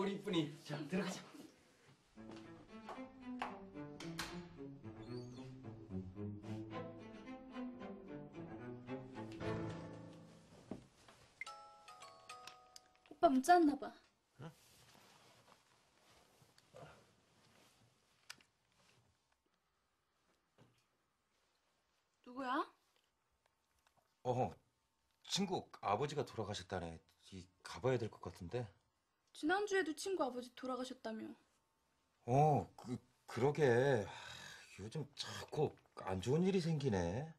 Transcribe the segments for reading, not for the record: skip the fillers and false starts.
이쁜이. 자, 들어가자. 오빠 문자 왔나 봐. 응? 누구야? 친구 아버지가 돌아가셨다네. 가봐야 될 것 같은데. 지난주에도 친구 아버지 돌아가셨다며. 그러게. 요즘 자꾸 안 좋은 일이 생기네.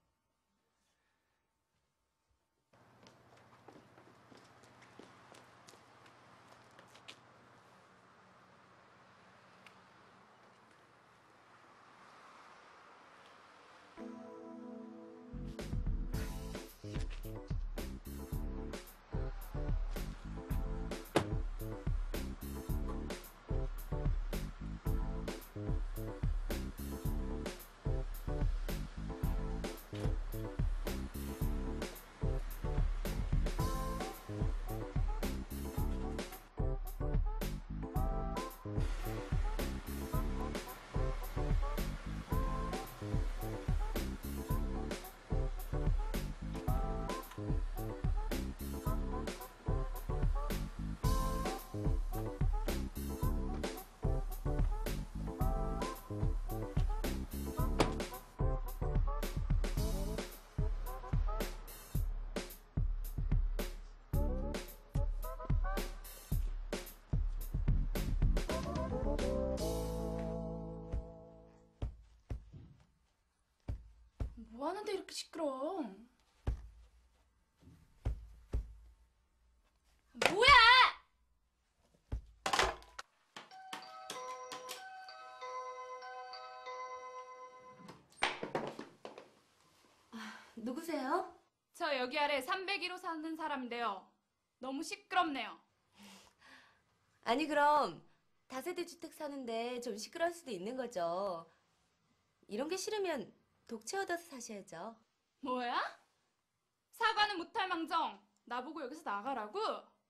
뭐 하는데 이렇게 시끄러워? 뭐야! 누구세요? 저 여기 아래 301호 사는 사람인데요. 너무 시끄럽네요. 아니 그럼 다세대 주택 사는데 좀 시끄러울 수도 있는 거죠. 이런 게 싫으면 독채 얻어서 사셔야죠. 뭐야? 사과는 못할 망정 나보고 여기서 나가라고?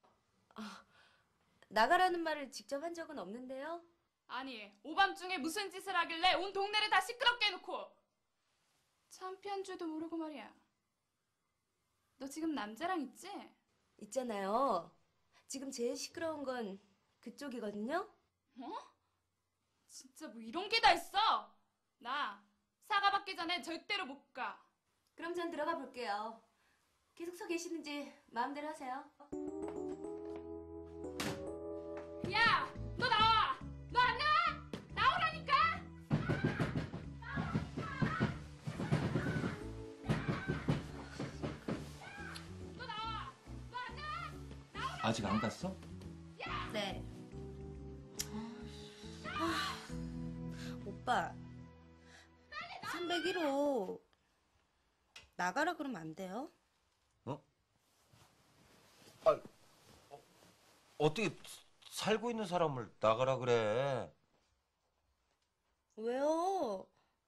나가라는 말을 직접 한 적은 없는데요. 아니 오밤중에 무슨 짓을 하길래 온 동네를 다 시끄럽게 해놓고 창피한 줄도 모르고 말이야. 너 지금 남자랑 있지? 있잖아요. 지금 제일 시끄러운 건 그쪽이거든요. 어? 진짜 뭐 이런 게 다 있어? 나 사과 받기 전에 절대로 못 가. 그럼 전 들어가 볼게요. 계속 서 계시는지 마음대로 하세요. 야! 너 나와! 너 안 나와? 나오라니까! 너 나와! 너 안 나와? 아직 안 갔어? 네. 오빠, 301호 나가라 그러면 안 돼요? 어떻게 살고 있는 사람을 나가라 그래? 왜요?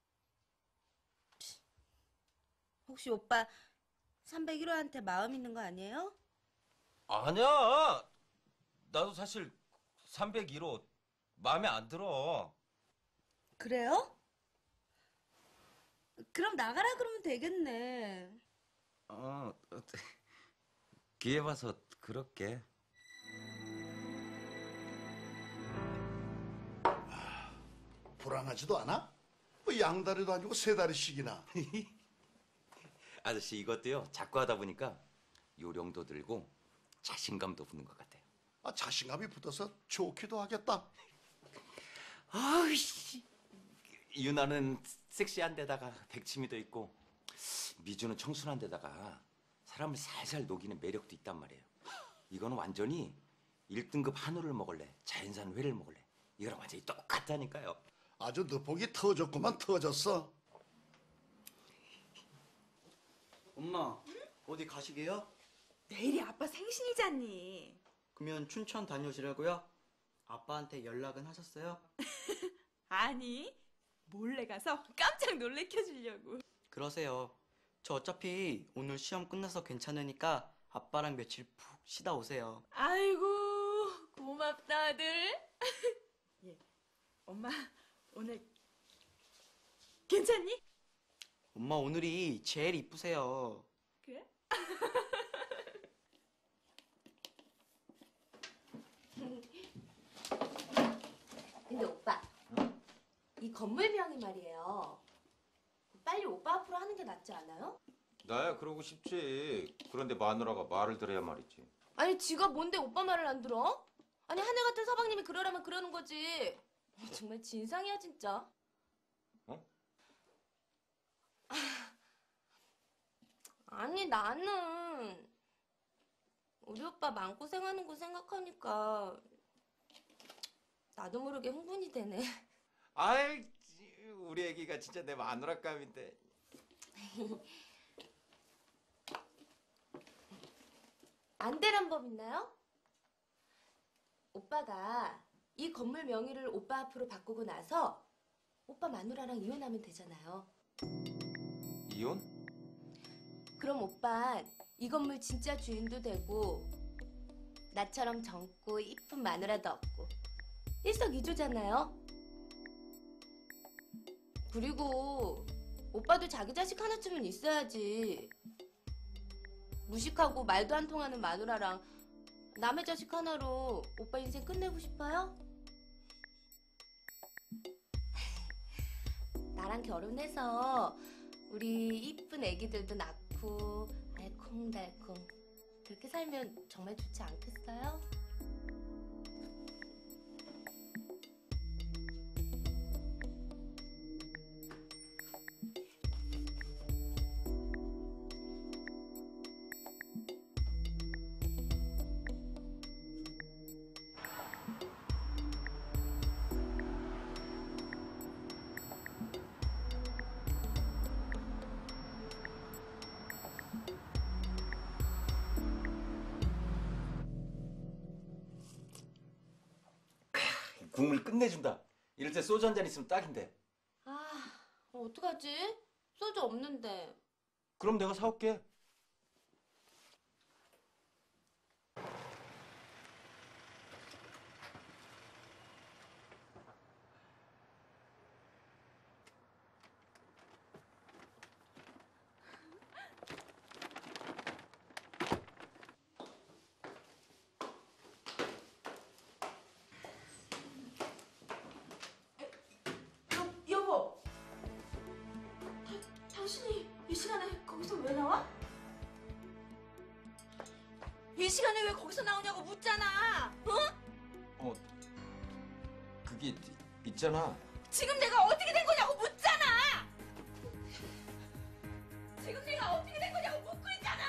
혹시 오빠 301호한테 마음 있는 거 아니에요? 아니야. 나도 사실 301호 마음에 안 들어. 그래요? 그럼 나가라 그러면 되겠네. 기회 봐서 그럴게. 불안하지도 않아? 뭐 양다리도 아니고 세 다리씩이나. 아저씨 이것도요. 자꾸 하다 보니까 요령도 들고 자신감도 붙는 것 같아요. 자신감이 붙어서 좋기도 하겠다. 아이씨. 유나는 섹시한 데다가 백치미도 있고 미주는 청순한 데다가 사람을 살살 녹이는 매력도 있단 말이에요. 이거는 완전히 1등급 한우를 먹을래 자연산 회를 먹을래 이거랑 완전히 똑같다니까요. 아주 너복이 터졌구만. 터졌어. 엄마, 어디 가시게요? 내일이 아빠 생신이잖니. 그러면 춘천 다녀오시라고요? 아빠한테 연락은 하셨어요? 아니, 몰래 가서 깜짝 놀래켜 주려고. 그러세요. 저 어차피 오늘 시험 끝나서 괜찮으니까 아빠랑 며칠 푹 쉬다 오세요. 아이고, 고맙다, 아들. 엄마 오늘 괜찮니? 엄마 오늘이 제일 이쁘세요. 그래? 근데 오빠, 이 건물명이 말이에요. 빨리 오빠 앞으로 하는 게 낫지 않아요? 나야 그러고 싶지. 그런데 마누라가 말을 들어야 말이지. 아니, 지가 뭔데 오빠 말을 안 들어? 아니, 하늘 같은 서방님이 그러라면 그러는 거지. 정말 진상이야, 진짜. 어? 아니, 나는 우리 오빠 마음고생하는 거 생각하니까 나도 모르게 흥분이 되네. 아이, 우리 애기가 진짜 내 마누라감인데. 안 되란 법 있나요? 오빠가 이 건물 명의를 오빠 앞으로 바꾸고 나서 오빠 마누라랑 이혼하면 되잖아요. 이혼? 그럼 오빠 이 건물 진짜 주인도 되고 나처럼 젊고 이쁜 마누라도 없고 일석이조잖아요. 그리고 오빠도 자기 자식 하나쯤은 있어야지. 무식하고 말도 안 통하는 마누라랑 남의 자식 하나로 오빠 인생 끝내고 싶어요? 나랑 결혼해서 우리 이쁜 애기들도 낳고 알콩달콩 그렇게 살면 정말 좋지 않겠어요? 국물 끝내준다. 이럴 때 소주 한 잔 있으면 딱인데. 아, 어떡하지? 소주 없는데. 그럼 내가 사올게. 여보, 당신이 이 시간에 거기서 왜 나와? 이 시간에 왜 거기서 나오냐고 묻잖아. 어? 그게 있잖아. 지금 내가 어떻게 된 거냐고 묻잖아. 지금 내가 어떻게 된 거냐고 묻고 있잖아.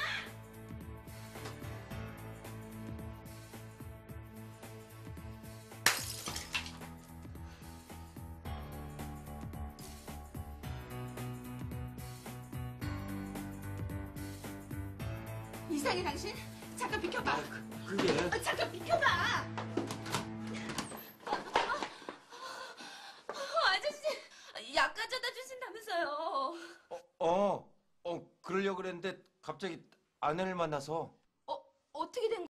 이상해 당신. 잠깐 비켜봐. 그게 잠깐 비켜봐. 아저씨, 약 가져다 주신다면서요. 그러려고 그랬는데 갑자기 아내를 만나서